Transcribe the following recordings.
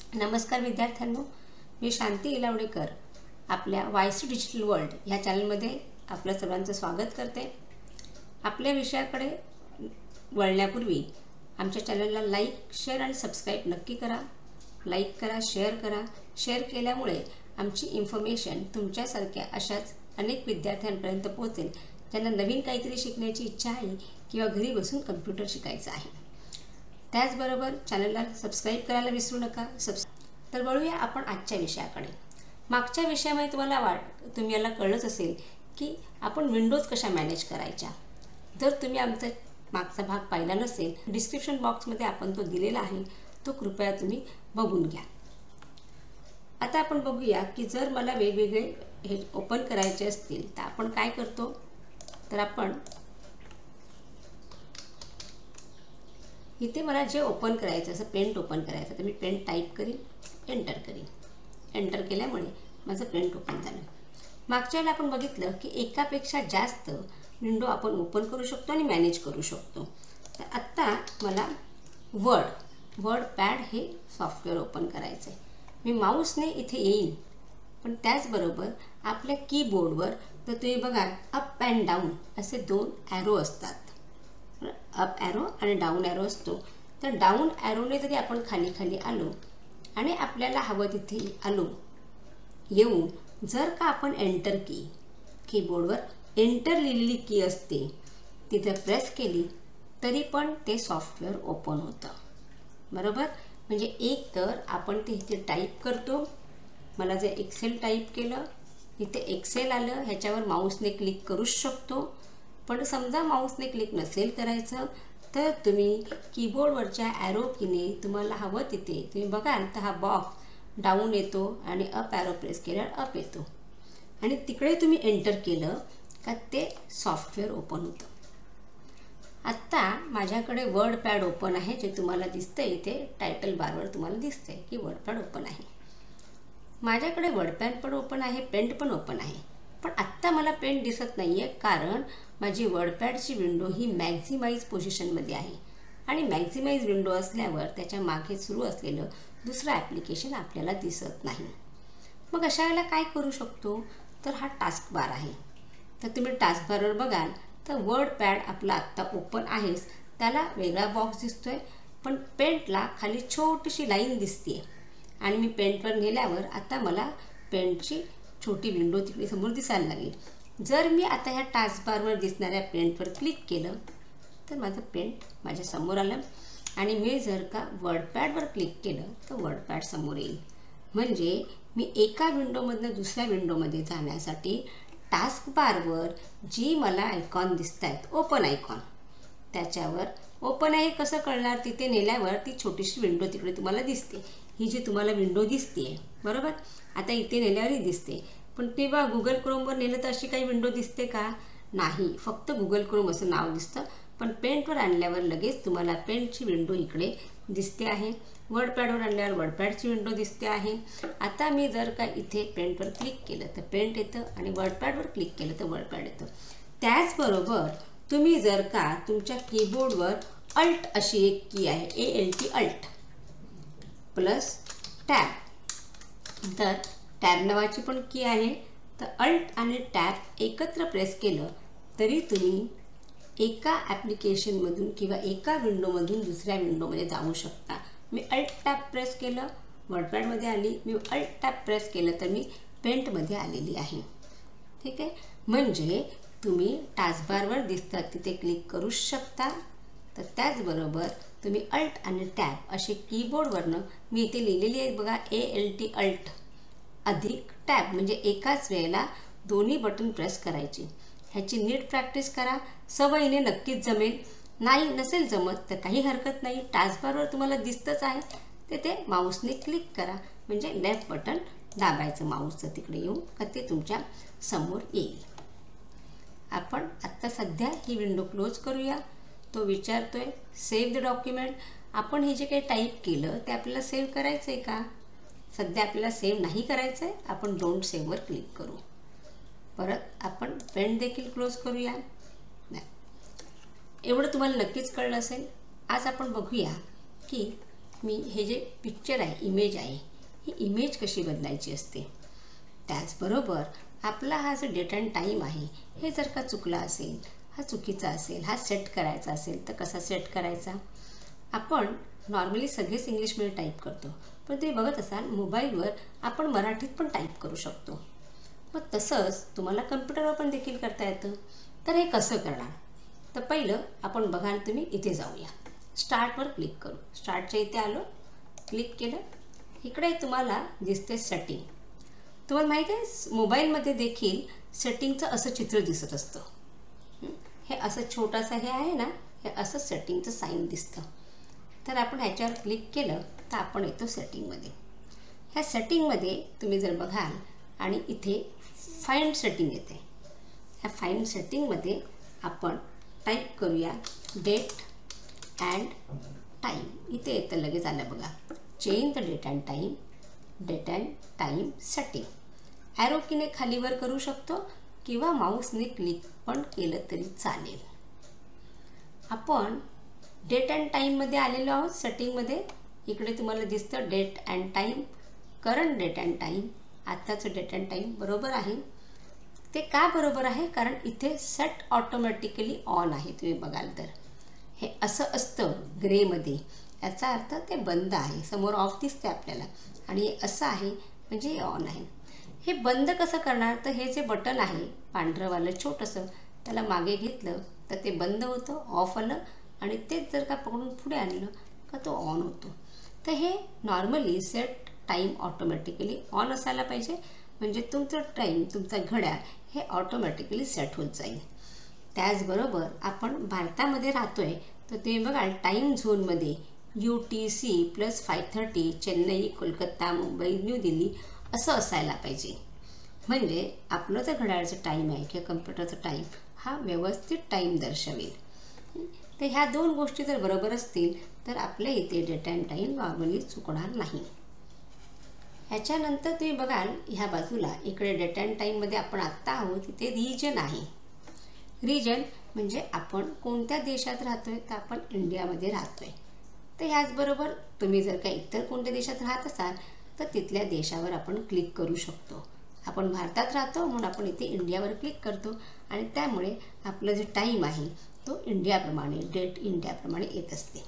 नमस्कार विद्यार्थ्यांनो, मी शांती इलावडेकर आपल्या वायसी डिजिटल वर्ल्ड ह्या चॅनलमध्ये आपलं सर्वांचं स्वागत करते। आपल्या विषयाकडे वळण्यापूर्वी आमच्या चॅनलला लाईक, शेअर आणि सबस्क्राईब नक्की करा। लाईक करा, शेअर करा। शेअर केल्यामुळे आमची इन्फॉर्मेशन तुमच्यासारख्या अशाच अनेक विद्यार्थ्यांपर्यंत पोहोचेल ज्यांना नवीन काहीतरी शिकण्याची इच्छा आहे किंवा घरी बसून कम्प्युटर शिकायचं आहे। त्याचबरोबर चॅनलला सबस्क्राईब करायला विसरू नका। तर वळूया आपण आजच्या विषयाकडे। मागच्या विषयामध्ये तुम्ही याला कळलंच असेल की आपण विंडोज कशा मॅनेज करायच्या। जर तुम्ही आमचा मागचा भाग पाहिला नसेल, डिस्क्रिप्शन बॉक्समध्ये आपण तो दिलेला आहे, तो कृपया तुम्ही बघून घ्या। आता आपण बघूया की जर मला वेगवेगळे हे ओपन करायचे असतील तर आपण काय करतो। तर आपण इथे मला जे ओपन करायचं असं पेंट ओपन करायचं तर मी पेंट टाईप करीन, एंटर करीन। एंटर केल्यामुळे माझं पेंट ओपन झालं। मागच्या वेळेला आपण बघितलं की एकापेक्षा जास्त विंडो आपण ओपन करू शकतो आणि मॅनेज करू शकतो। तर आत्ता मला वर्ड पॅड हे सॉफ्टवेअर ओपन करायचं आहे। मी माऊसने इथे येईन, पण त्याचबरोबर आपल्या कीबोर्डवर तर तुम्ही बघा अप अँड डाऊन असे दोन ॲरो असतात। अप ॲरो आणि डाऊन ॲरो असतो। तर डाऊन ॲरोने जरी आपण खाली खाली आलो आणि आपल्याला हवं तिथे आलो येऊन जर का आपण एंटर कीबोर्डवर एंटर लिहिलेली की असते तिथे प्रेस केली तरी पण ते सॉफ्टवेअर ओपन होतं, बरोबर। म्हणजे एक तर आपण ते इथे टाईप करतो, मला जर एक्सेल टाईप केलं इथे एक्सेल आलं, ह्याच्यावर माऊसने क्लिक करूच शकतो। पण समजा माऊसने क्लिक नसेल करायचं तर तुम्ही कीबोर्डवरच्या ॲरो कीने तुम्हाला हवं तिथे तुम्ही बघाल तर हा बॉक्स डाऊन येतो आणि अप ॲरो प्रेस केल्यावर अप येतो आणि तिकडे तुम्ही एंटर केलं का ते सॉफ्टवेअर ओपन होतं। आत्ता माझ्याकडे वर्ड पॅड ओपन आहे, जे तुम्हाला दिसतंय इथे टायटल बारवर तुम्हाला दिसतंय की वर्ड पॅड ओपन आहे। माझ्याकडे वर्ड पॅड पण ओपन आहे, पेंट पण ओपन आहे। पण आत्ता मला पेंट दिसत नाही आहे कारण माझी वर्डपॅडची विंडो ही मॅक्झिमाइज पोझिशनमध्ये आहे आणि मॅक्झिमाइज विंडो असल्यावर त्याच्या मागे सुरू असलेलं दुसरं ॲप्लिकेशन आपल्याला दिसत नाही। मग अशा वेळेला काय करू शकतो, तर हा टास्क बार आहे। तर तुम्ही टास्क बारवर बघाल तर वर्ड पॅड आपला आत्ता ओपन आहेच, त्याला वेगळा बॉक्स दिसतोय, पण पेंटला खाली छोटीशी लाईन दिसते आणि मी पेंटवर नेल्यावर आता मला पेंटची छोटी विंडो तिकडे समोर दिसायला लागली। जर मी आता ह्या टास्क बारवर दिसणाऱ्या पेंटवर क्लिक केलं तर माझं पेंट माझ्या समोर आलं आणि मी जर का वर्डपॅडवर क्लिक केलं तर वर्डपॅड समोर येईल। म्हणजे मी एका विंडोमधनं दुसऱ्या विंडोमध्ये जाण्यासाठी टास्क बारवर जी मला आयकॉन दिसत आहेत, ओपन आयकॉन, त्याच्यावर ओपन आहे कसं कळणार, तिथे नेल्यावर ती छोटीशी विंडो तिकडे तुम्हाला दिसते। ही जी तुम्हाला विंडो दिसते बरोबर, आता इथे नेल्यावरही दिसते, पण तेव्हा गुगल क्रोमवर नेलं तर अशी काही विंडो दिसते का, नाही, फक्त गुगल क्रोम असं नाव दिसतं। पण पेंटवर आणल्यावर लगेच तुम्हाला पेंटची विंडो इकडे दिसते आहे, वर्डपॅडवर आणल्यावर वर्डपॅडची विंडो दिसते आहे। आता मी जर का इथे पेंटवर क्लिक केलं तर पेंट येतं आणि वर्डपॅडवर क्लिक केलं तर वर्डपॅड येतं। त्याचबरोबर तुम्ही जर का तुमच्या कीबोर्डवर अल्ट अशी एक की आहे, ALT अल्ट प्लस टॅब, तर टॅब नावाची पण की आहे। तर अल्ट आणि टॅब एकत्र प्रेस केलं तरी तुम्ही एका ॲप्लिकेशनमधून किंवा एका विंडोमधून दुसऱ्या विंडोमध्ये जाऊ शकता। मी अल्ट टॅब प्रेस केलं वर्डपॅडमध्ये आली, मी अल्ट टॅब प्रेस केलं तर मी पेंटमध्ये आलेली आहे, ठीक आहे। म्हणजे तुम्ही टास्कबारवर दिसतात तिथे क्लिक करू शकता। तर त्याचबरोबर तुम्ही अल्ट आणि टॅब असे कीबोर्डवरनं, मी इथे लिहिलेली आहे बघा ALT अल्ट अधिक टॅब, म्हणजे एकाच वेळेला दोन्ही बटन प्रेस करायची। ह्याची नीट प्रॅक्टिस करा, सवयीने नक्कीच जमेल। नाही नसेल जमत तर काही हरकत नाही, टास्कबारवर तुम्हाला दिसतंच आहे तिथे माऊसने क्लिक करा, म्हणजे लेफ्ट बटन दाबायचं माऊसचं तिकडे येऊन का ते तुमच्या समोर येईल। आपण आत्ता सध्या ही विंडो क्लोज करूया। तो विचारतोय सेव्ह द डॉक्युमेंट, आपण हे जे काही टाईप केलं ते आपल्याला सेव्ह करायचं आहे का, सध्या आपल्याला सेव्ह नाही करायचं आहे, आपण डोंट सेव्हवर क्लिक करू। परत आपण पेंट देखील क्लोज करूया। एवढं तुम्हाला नक्कीच कळलं असेल। आज आपण बघूया की मी हे जे पिक्चर आहे, इमेज आहे, ही इमेज कशी बदलायची असते. त्याचबरोबर आपला हा जो डेट अँड टाईम आहे हे जर का चुकला असेल, हा चुकीचा असेल, हा सेट करायचा असेल तर कसा सेट करायचा. आपण नॉर्मली सगळेच इंग्लिशमध्ये टाईप करतो, पण तुम्ही बघत असाल मोबाईलवर आपण मराठीत पण टाईप करू शकतो. मग तसंच तुम्हाला कम्प्युटरवर पण देखील करता येतं. तर हे कसं करणार. तर पहिलं आपण बघाल तुम्ही इथे जाऊया, स्टार्टवर क्लिक करू. स्टार्टच्या इथे आलो, क्लिक केलं. इकडे तुम्हाला दिसते सेटिंग. तुम्हाला माहीत आहे मोबाईलमध्ये देखील सेटिंगचं असं चित्र दिसत असतं. हे असं छोटासा हे आहे ना, हे असं सेटिंगचं साईन दिसतं. तर आपण ह्याच्यावर क्लिक केलं तर आपण येतो सेटिंगमध्ये. ह्या सेटिंगमध्ये तुम्ही जर बघाल आणि इथे फाइंड सेटिंग येते. ह्या फाइंड सेटिंगमध्ये आपण टाईप करूया डेट अँड टाईम. इथे येतं लगेच आलं बघा, change the date and time setting. Arrow कीने खालीवर करू शकतो किंवा माऊसने क्लिक पण केलं तरी चालेल. आपण डेट अँड टाईममध्ये आलेलो आहोत सेटिंगमध्ये. इकडे तुम्हाला दिसतं date and time, current date and time. आत्ताचं डेट अँड टाईम बरोबर आहे. ते का बरोबर आहे, कारण इथे सेट ऑटोमॅटिकली ऑन आहे. तुम्ही बघाल तर हे असं असतं ग्रेमध्ये, याचा अर्थ ते बंद आहे. समोर ऑफ दिसते आपल्याला आणि हे असं आहे म्हणजे हे ऑन आहे. हे बंद कसं करणार, तर हे जे बटन आहे पांढरंवालं छोटंसं, त्याला मागे घेतलं तर ते बंद होतं, ऑफ आलं, आणि तेच जर का पकडून पुढे आणलं का तो ऑन होतो. तर हे normally set time automatically on असायला पाहिजे, म्हणजे तुमचं टाईम, तुमचा घड्याळ हे ऑटोमॅटिकली सेट होत जाईल. त्याचबरोबर आपण भारतामध्ये राहतो आहे तर तुम्ही बघाल टाईम झोनमध्ये UTC +5:30 चेन्नई, कोलकाता, मुंबई, न्यू दिल्ली असं असायला पाहिजे. म्हणजे आपलं जर घड्याळाचं टाईम आहे किंवा कम्प्युटरचा टाईम हा व्यवस्थित टाईम दर्शवेल. तर ह्या दोन गोष्टी जर बरोबर असतील तर आपल्या इथे डेट अँड टाईम नॉर्मली चुकणार नाही. ह्याच्यानंतर तुम्ही बघाल ह्या बाजूला इकडे डेट अँड टाईममध्ये आपण आत्ता आहोत, तिथे रिजन आहे. रिजन म्हणजे आपण कोणत्या देशात राहतो आहे, तर आपण इंडियामध्ये राहतो आहे. तर ह्याचबरोबर तुम्ही जर का इतर कोणत्या देशात राहत असाल तर तिथल्या देशावर आपण क्लिक करू शकतो. आपण भारतात राहतो म्हणून आपण इथे इंडियावर क्लिक करतो आणि त्यामुळे आपलं जे टाईम आहे तो इंडियाप्रमाणे, डेट इंडियाप्रमाणे येत असते.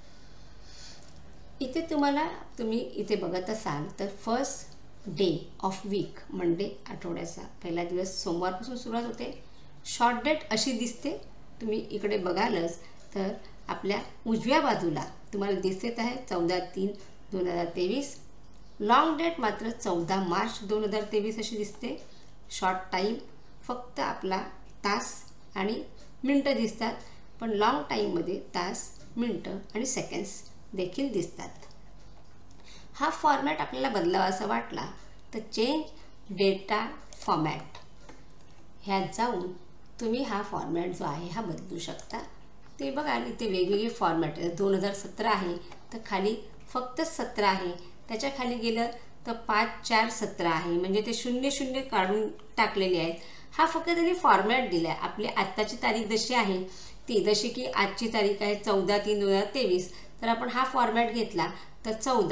इथे तुम्ही इथे बघत असाल तर first day of week, Monday आठवड्याचा पहिला दिवस सोमवारपासून सुरुवात होते. शॉर्ट डेट अशी दिसते. तुम्ही इकडे बघालच तर आपल्या उजव्या बाजूला तुम्हाला दिसत आहे 14/3/2023. लॉंग डेट मात्र 14 मार्च 2023 अशी दिसते. शॉर्ट टाईम फक्त आपला तास आणि मिनटं दिसतात, पण लॉंग टाईममध्ये तास, मिनटं आणि सेकंड्स देखील दिसतात. हा फॉर्मॅट आपल्याला बदलावासा वाटला तर चेंज डेटा फॉर्मॅट ह्यात जाऊन तुम्ही हा फॉर्मॅट जो आहे हा बदलू शकता. ते बघा इथे वेगवेगळे फॉर्मॅट आहेत. 2017 आहे तर खाली फक्त 17 आहे. त्याच्या खाली गेलं तर 5/4/17 आहे, म्हणजे ते 00 काढून टाकलेले आहेत. हा फक्त त्यांनी फॉर्मॅट दिला आहे. आपली आत्ताची तारीख जशी आहे ती, जशी की आजची तारीख आहे 14/3/2023, तर आपण हा फॉर्मॅट घेतला तर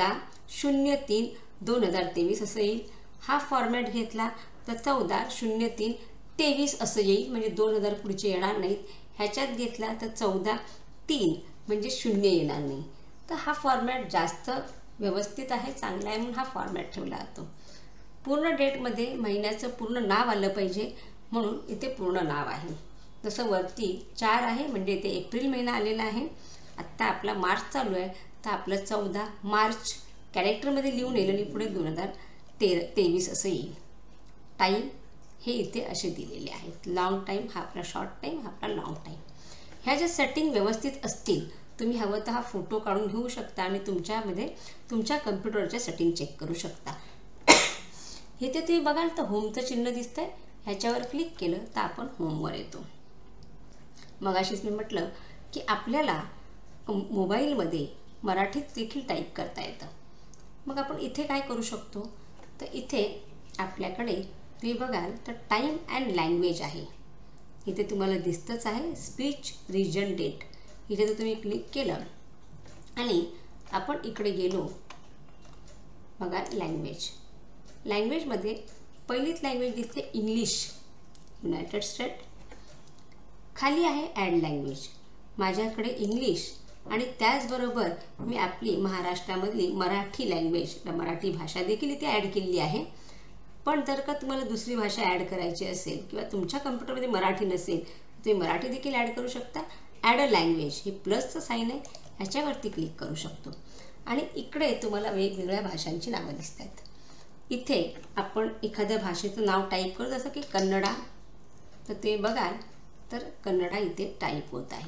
14/03/2023 असं येईल. हा फॉर्मॅट घेतला तर 14/03/23 असं येईल, म्हणजे 2000 पुढचे येणार नाहीत. ह्याच्यात घेतला तर 14/3 म्हणजे 0 येणार नाही. तर हा फॉर्मॅट जास्त व्यवस्थित आहे, चांगला आहे, म्हणून हा फॉर्मॅट ठेवला जातो. पूर्ण डेटमध्ये महिन्याचं पूर्ण नाव आलं पाहिजे म्हणून इथे पूर्ण नाव आहे. जसं वरती 4 आहे म्हणजे इथे एप्रिल महिना आलेला आहे. आत्ता आपला मार्च चालू आहे तर आपलं 14 मार्च कॅरेक्टरमध्ये लिहून येईल आणि पुढे 2023 असं येईल. टाईम हे इथे असे दिलेले आहेत. लॉंग टाईम हा आपला शॉर्ट टाईम, हा आपला लॉंग टाईम. ह्या ज्या सेटिंग व्यवस्थित असतील तुम्ही हवं तर हा फोटो काढून घेऊ शकता आणि तुमच्यामध्ये तुमच्या कम्प्युटरच्या सेटिंग चेक करू शकता. इथे तुम्ही बघाल तर होमचं चिन्ह दिसतंय, ह्याच्यावर क्लिक केलं तर आपण होमवर येतो. मगाशीच मी म्हटलं की आपल्याला मोबाईलमध्ये मराठीत देखील टाईप करता येतं. मग आपण इथे काय करू शकतो, तर इथे आपल्याकडे तुम्ही बघाल तर टाईम अँड लँग्वेज आहे. इथे तुम्हाला दिसतंच आहे स्पीच रिजन डेट. इथे जर तुम्ही क्लिक केलं आणि आपण इकडे गेलो बघा, लँग्वेजमध्ये पहिलीच लँग्वेज दिसते इंग्लिश, युनायटेड स्टेट. खाली आहे ॲड लँग्वेज. माझ्याकडे इंग्लिश आणि त्याचबरोबर मी आपली महाराष्ट्रामधली मराठी लँग्वेज, मराठी भाषा देखील इथे ॲड केलेली आहे. पण जर का तुम्हाला दुसरी भाषा ॲड करायची असेल किंवा तुमच्या कम्प्युटरमध्ये मराठी नसेल, तुम्ही मराठी देखील ॲड करू शकता. ॲड अ लँग्वेज हे प्लसचं साईन आहे, ह्याच्यावरती क्लिक करू शकतो आणि इकडे तुम्हाला वेगवेगळ्या भाषांची नावं दिसतात. इथे आपण एखाद्या भाषेचं नाव टाईप करू, जसं की कन्नडा, तर ते बघाल तर कन्नडा इथे टाईप होत आहे.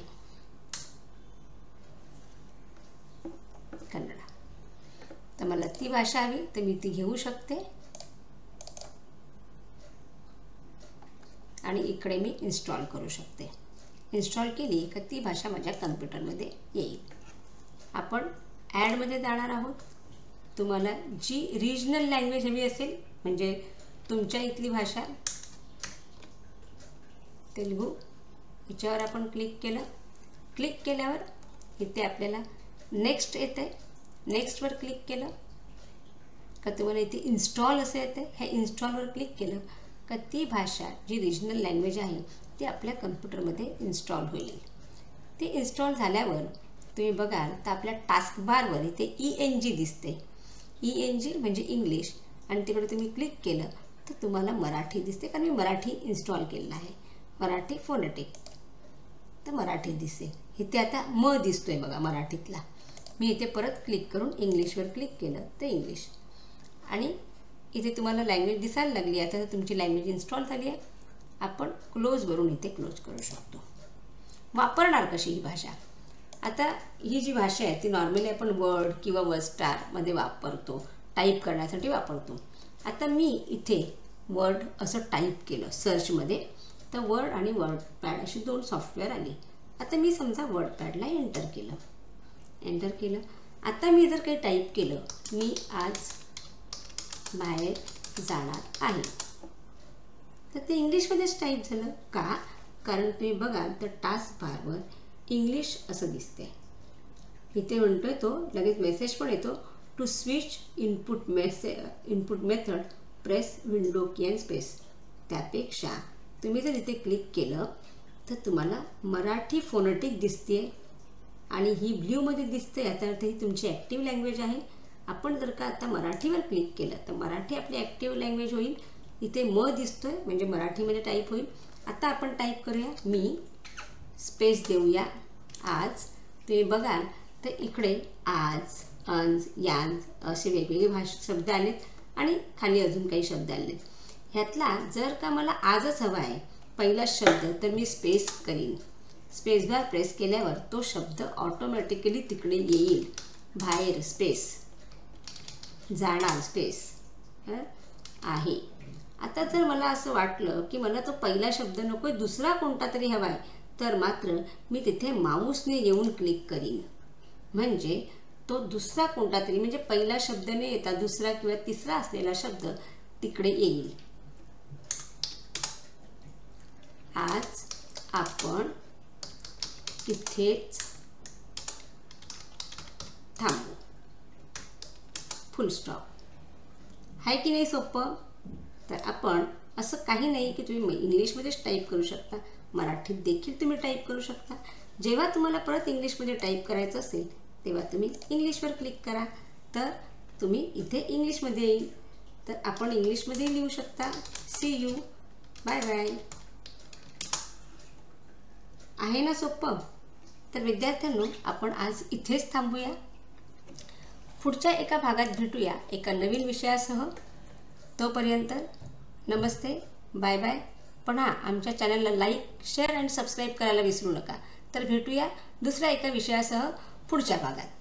कन्नडा. तर मला ती भाषा हवी तर मी ती घेऊ शकते आणि इकडे मी इन्स्टॉल करू शकते. इन्स्टॉल केली का ती भाषा माझ्या कम्प्युटरमध्ये येईल. आपण ॲडमध्ये जाणार आहोत. तुम्हाला जी रिजनल लँग्वेज हवी असेल, म्हणजे तुमच्या इथली भाषा, तेलुगू, याच्यावर आपण क्लिक केलं. क्लिक केल्यावर इथे आपल्याला नेक्स्ट येते. नेक्स्टवर क्लिक केलं का तुम्हाला इथे इन्स्टॉल असं येते. ह्या इन्स्टॉलवर क्लिक केलं का ती भाषा जी रिजनल लँग्वेज आहे ती आपल्या कम्प्युटरमध्ये इन्स्टॉल होईल. ती इन्स्टॉल झाल्यावर तुम्ही बघाल तर आपल्या टास्कबारवर इथे ENG दिसते. ENG म्हणजे इंग्लिश आणि तिकडे तुम्ही क्लिक केलं तर तुम्हाला मराठी दिसते, कारण मी मराठी इन्स्टॉल केलेलं आहे. मराठी फोनेटिक, तर मराठी दिसते. इथे आता म दिसतोय बघा मराठीतला. मी इथे परत क्लिक करून इंग्लिशवर क्लिक केलं तर इंग्लिश, आणि इथे तुम्हाला लँग्वेज दिसायला लागली. आता तुमची लँग्वेज इन्स्टॉल झाली आहे. आपण क्लोजवरून इथे क्लोज करू शकतो. वापरणार कशी ही भाषा? आता ही जी भाषा आहे ती नॉर्मली आपण वर्ड किंवा वर्डस्टारमध्ये वापरतो, टाईप करण्यासाठी वापरतो. आता मी इथे वर्ड असं टाईप केलं सर्चमध्ये, तर वर्ड आणि वर्डपॅड अशी 2 सॉफ्टवेअर आली. आता मी समजा वर्डपॅडला एंटर केलं. आता मी जर काही टाईप केलं, मी आज बाहेर जाणार आहे, तर ते इंग्लिशमध्येच टाईप झालं. का? कारण तुम्ही बघाल तर टास्क बारवर इंग्लिश असं दिसते. इथे म्हणतोय तो लगेच मेसेज पण येतो, to switch input method press window key and space. त्यापेक्षा तुम्ही जर इथे क्लिक केलं तर तुम्हाला मराठी फोनेटिक दिसते आणि ही ब्ल्यूमध्ये दिसते. याचा अर्थ ही तुमची ॲक्टिव्ह लँग्वेज आहे. आपण जर का आता मराठीवर क्लिक केलं तर मराठी आपली ॲक्टिव्ह लँग्वेज होईल. इथे म दिसतोय म्हणजे मराठीमध्ये टाईप होईल. आता आपण टाईप करूया, मी स्पेस देऊया आज. तुम्ही बघाल तर इकडे आज, अंज, यांज असे वेगवेगळे शब्द आलेत आणि खाली अजून काही शब्द आलेत. ह्यातला जर का मला आजच हवा आहे पहिला शब्द, तर मी स्पेस करीन. स्पेस बार प्रेस केल्यावर तो शब्द ऑटोमॅटिकली तिकडे येईल. बाहेर स्पेस, जाणार स्पेस आहे. आता जर मला असं वाटलं की मला तो पहिला शब्द नको, दुसरा कोणता तरी हवा आहे, तर मात्र मी तिथे माऊसने येऊन क्लिक करीन. म्हणजे तो दुसरा कोणता तरी, म्हणजे पहिला शब्द न येता दुसरा किंवा तिसरा असलेला शब्द तिकडे येईल. आज आपण इथेच थांबू, फुल स्टॉप. आहे की नाही सोपं? तर आपण असं काही नाही की तुम्ही इंग्लिशमध्येच टाईप करू शकता, मराठीत देखील तुम्ही टाईप करू शकता. जेव्हा तुम्हाला परत इंग्लिशमध्ये टाईप करायचं असेल तेव्हा तुम्ही इंग्लिशवर क्लिक करा, तर तुम्ही इथे इंग्लिशमध्ये येईल. तर आपण इंग्लिशमध्ये लिहू शकता, सी यू, बाय बाय. आहे ना सोपं? तर विद्यार्थ्यांनो, आपण आज इथेच थांबूया. पुढच्या एका भागात भेटूया एका नवीन विषयासह. तोपर्यंत नमस्ते, बाय बाय. पण हां, आमच्या चॅनलला लाईक, शेअर आणि सबस्क्राईब करायला विसरू नका. तर भेटूया दुसऱ्या एका विषयासह पुढच्या भागात.